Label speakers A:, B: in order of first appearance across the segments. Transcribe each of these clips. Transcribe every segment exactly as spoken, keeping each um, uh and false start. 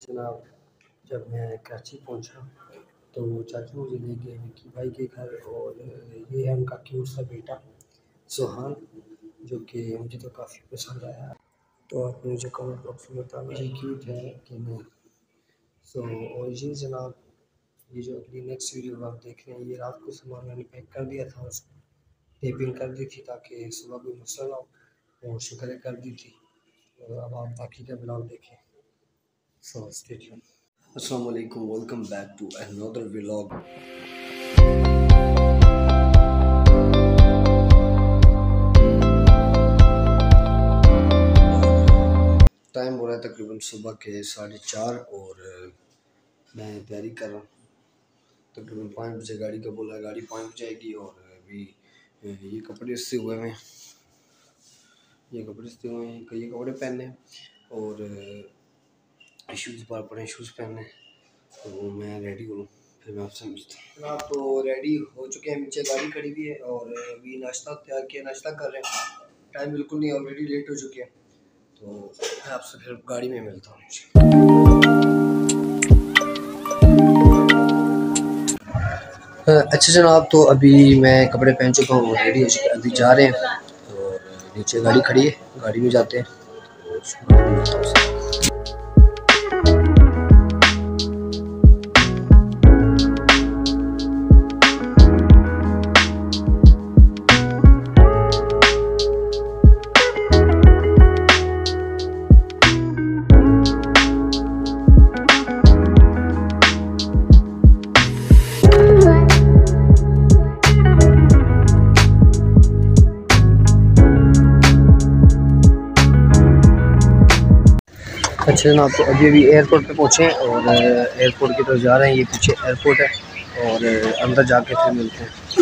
A: जनाब, जब मैं कराची पहुंचा तो चाचू मुझे ले गए विक्की भाई के घर, और ये है उनका क्यूट सा बेटा सुहान, जो कि मुझे तो काफ़ी पसंद आया। तो आप मुझे कमेंट बॉक्स में बताना ये क्यूट है कि नहीं। सो और ये जनाब, ये जो अगली नेक्स्ट वीडियो आप देख रहे हैं, ये रात को सामान मैंने पैक कर दिया था, उसको टेपिंग कर दी थी ताकि सुबह कोई मसला ना हो, और शुक्र कर दी थी। और अब आप बाकी का ब्लॉग देखें। So stay tuned. अस्सलाम वालेकुम, welcome back to another vlog. Time हो रहा है तकरीबन सुबह के साढ़े चार, और मैं तैयारी कर रहा हूँ। तकरीबन पाँच बजे गाड़ी का बोला, गाड़ी पाँच बजे आएगी। और अभी ये कपड़े इससे हुए हैं, ये कपड़े इससे हुए हैं, ये कपड़े पहने हैं, और शूज़ बार पड़े शूज़ पहनने। तो मैं रेडी हूँ, फिर मैं आपसे मिलता हूँ। आप तो रेडी हो चुके हैं, नीचे गाड़ी खड़ी हुई है, और अभी नाश्ता तैयार किया, नाश्ता कर रहे हैं। टाइम बिल्कुल नहीं, ऑलरेडी लेट हो चुके हैं। तो मैं आपसे फिर गाड़ी में मिलता हूँ। अच्छा जनाब, तो अभी मैं कपड़े पहन चुका हूँ, रेडी हो चुका, अभी जा रहे हैं, और नीचे गाड़ी खड़ी है, गाड़ी में जाते हैं। तो अच्छा जनाब, तो अभी अभी एयरपोर्ट पे पहुँचे हैं, और एयरपोर्ट की तरफ जा रहे हैं। ये पीछे एयरपोर्ट है, और अंदर जाके फिर मिलते हैं।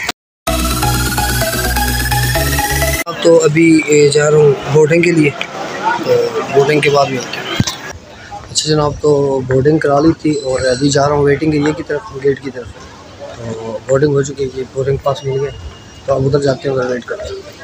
A: अब तो अभी जा रहा हूँ बोर्डिंग के लिए, तो बोर्डिंग के बाद मिलते हैं। अच्छा जनाब, तो बोर्डिंग करा ली थी, और अभी जा रहा हूँ वेटिंग एरिया की तरफ, गेट की तरफ। तो बोर्डिंग हो चुकी है, बोर्डिंग पास मिल गया, तो अब उधर जाते हैं, उधर वेट करते हैं।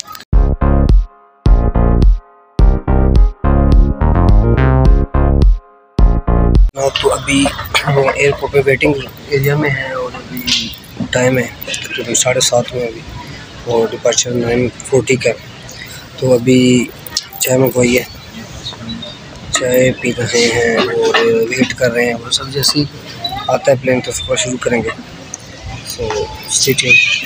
A: तो अभी एयरपोर्ट पे वेटिंग एरिया में है, और अभी टाइम है तकरीबन साढ़े सात में अभी, और डिपार्चर नाइन फोर्टी का। तो अभी चाय मंगवाई है, चाय पी रहे हैं और वेट कर रहे हैं। और सब जैसे ही आता है प्लेन तो सफ़र शुरू करेंगे। So stay tuned.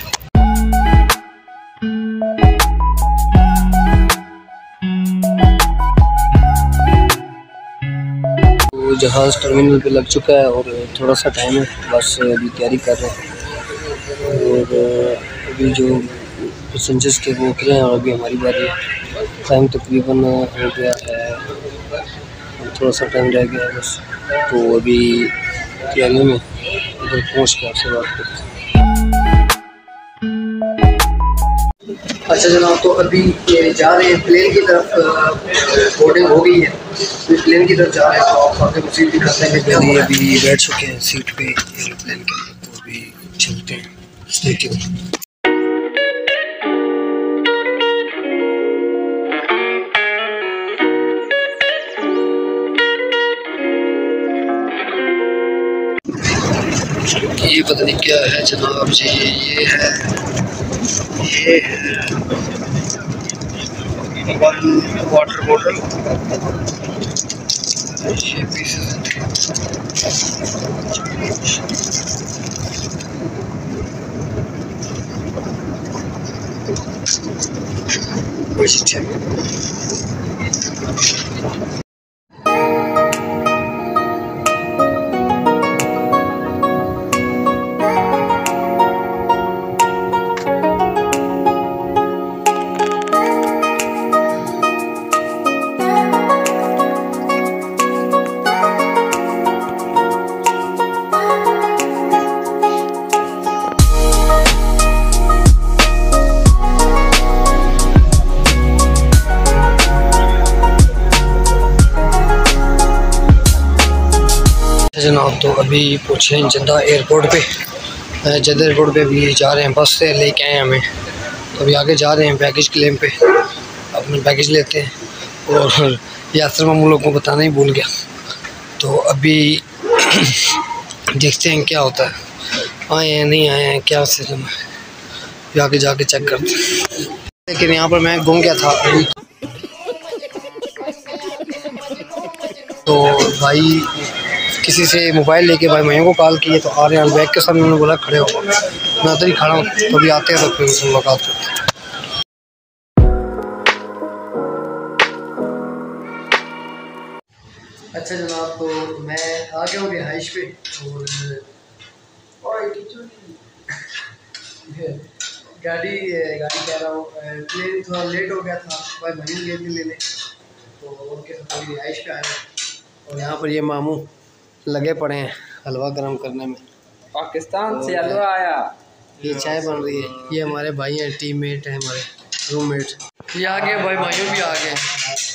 A: जहाज़ टर्मिनल पे लग चुका है, और थोड़ा सा टाइम है, बस अभी तैयारी कर रहे हैं। और अभी जो पैसेंजर्स के वो उतरे हैं, और अभी हमारी बारी है। टाइम तकरीबन हो गया है, थोड़ा सा टाइम रह गया है बस। तो अभी तैयारी में उधर पहुँच के आपसे बात करते हैं। अच्छा जनाब, तो अभी जा रहे हैं प्लेन की तरफ, बोर्डिंग हो गई है, तो प्लेन की तरफ जा रहे हैं। तो आप आगे सीट दिखाते हैं, पहले अभी बैठ चुके हैं सीट पे एयरप्लेन के, तो अभी चलते हैं। Stay tuned. ये पता नहीं क्या है जनाब जी, ये है ये है वन वाटर बॉटल, ये पीसेस जनाब, तो अभी पहुँचे हैं जद्दा एयरपोर्ट पे। जद्दा एयरपोर्ट पे भी जा रहे हैं, बस से लेके आए हमें, तो अभी आगे जा रहे हैं बैगेज क्लेम पे, अपने बैगेज लेते हैं। और यात्रा में हम लोगों को बताना ही भूल गया, अभी देखते हैं क्या होता है, आए हैं नहीं आए हैं क्या सिस्टम है, जाके जाके चेक करते हैं। लेकिन यहाँ पर मैं घूम गया था अभी, तो भाई किसी से मोबाइल लेके भाई भाइयों को कॉल किए तो आ रहे हैं बैग के सामने, उन्होंने बोला खड़े हो, मैं उधर ही खड़ा हूँ, तो अभी आते हैं तो फिर उससे मुलाकात करते हैं। अच्छा जनाब, तो मैं आ गया हूँ रिहाइश पे और गाड़ी गाड़ी कह रहा हूँ प्लेन थोड़ा लेट हो गया था, भाई बहन गए थे लेने, तो उनके साथ अभी रिहाइश पे आया और यहाँ पर ये मामू लगे पड़े हैं हलवा गर्म करने में।
B: पाकिस्तान से हलवा आया,
A: ये चाय बन रही है, ये हमारे भाई हैं, टीममेट हैं, हमारे रूममेट। ये आ गए भाई भाइयों भी आ गए,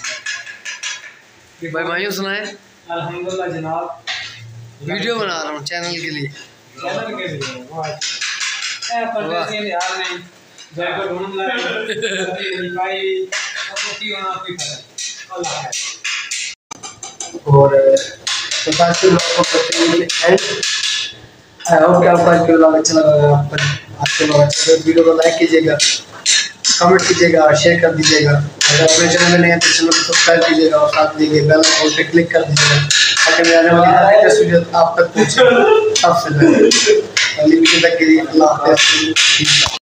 A: ये भाई भाइयों सुनाए।
B: अल्हम्दुलिल्लाह जनाब,
A: वीडियो बना रहा हूँ चैनल के लिए।
B: चैनल के लिए ए परदेसी यार नहीं जयपुर ढूंढ ला भाई आपको की होना कोई फर्क अल्लाह है।
A: और तो आज के ब्लॉग को करते हैं एंड, आई होप कि आपको आज का ब्लॉग अच्छा लगा। आपको ब्लॉग अच्छा लगा वीडियो को लाइक कीजिएगा, कमेंट कीजिएगा, शेयर कर दीजिएगा। अगर अपने चैनल में नए हैं तो चैनल को सब्सक्राइब कीजिएगा और साथ में बेल आइकन पे क्लिक कर दीजिएगा ताकि मेरे आने वाली लेटेस्ट वीडियो आप तक पहुंचे सबसे पहले। अगली वीडियो तक के लिए अल्लाह हाफ़िज़।